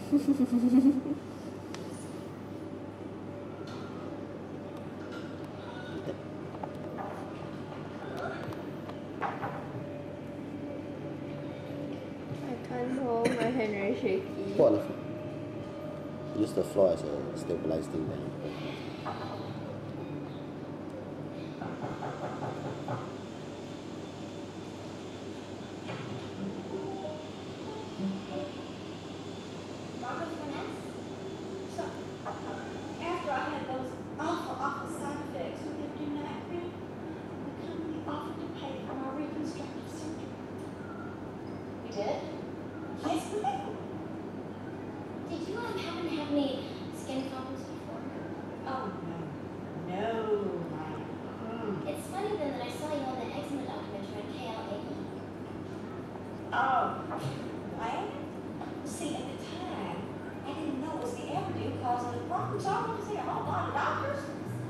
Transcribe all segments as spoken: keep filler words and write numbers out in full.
can't hold my hand very shaky. Put on the floor. Use the floor as a stabilized thing then. After I had those awful, awful side effects with epinephrine, the company offered to pay for my reconstructive surgery. You did? Yes, we did. Did you um, happen to have any skin problems before? Oh, no. No, ma'am. Mm. It's funny then that I saw you on the eczema documentary on K L A E. Oh, well, see, at the time, I didn't know it was the Everdue causing the problem, so I went to see a whole lot of doctors.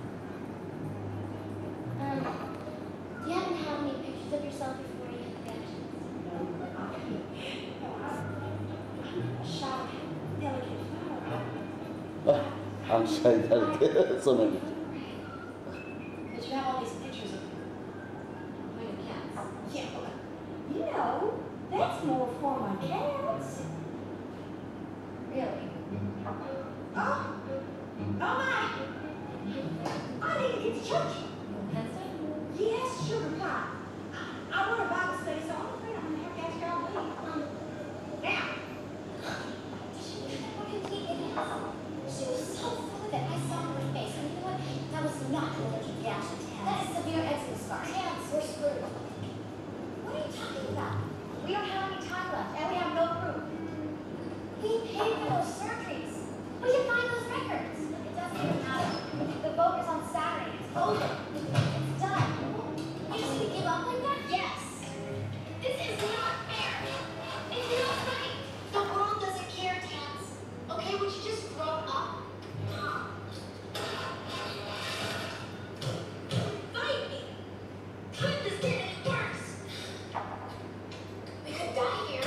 Um, do you happen to have any pictures of yourself before you had the reactions? No, I can't. No, I'm, I'm shy, delicate flower. Oh, I'm shy that so many. But you have all these pictures of your cats. Yeah, well, you know, that's more for my cats. Really? Oh, oh my! I need to get to church. That's it? Yes, sugar pie. I, I want a Bible study, so I'm afraid I'm gonna have to ask y'all to leave. Um, now. She was never completely honest. She was so full of it. I saw her face, and you know what? That was not an allergic reaction to him. That is severe eczema scar. Hands, we're screwed. What are you talking about? We don't have any time left, and we have no proof. We paid for those surgeries. We can find those records. It doesn't even matter. The vote is on Saturday. It's over. It's done. You just gonna give up like that? Yes. This is not fair. It's not right. The world doesn't care, Tans. Okay, would you just grow up? Fight me. Couldn't this get any worse? We could die here.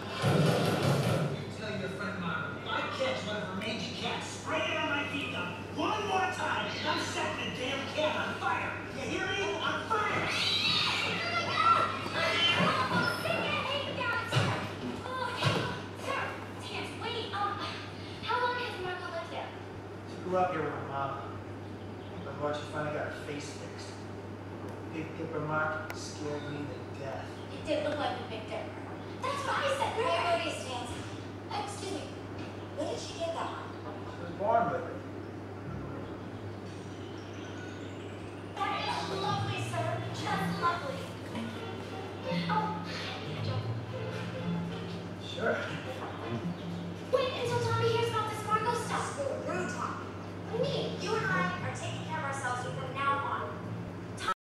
Tell your friend Mark, if I catch one of her mangy cats spraying on my feet now, one more time, I'm setting the damn cat on fire. You hear me? On fire! Grew up here with my mom. But when she finally got her face fixed, Big Dipper mark scared me to death. It did look like the Big Dipper. That's what I said. Where are these stands? Excuse me. When did she get that one? She was born with it. That is lovely, sir. Just lovely. Oh, I need a joke. Sure.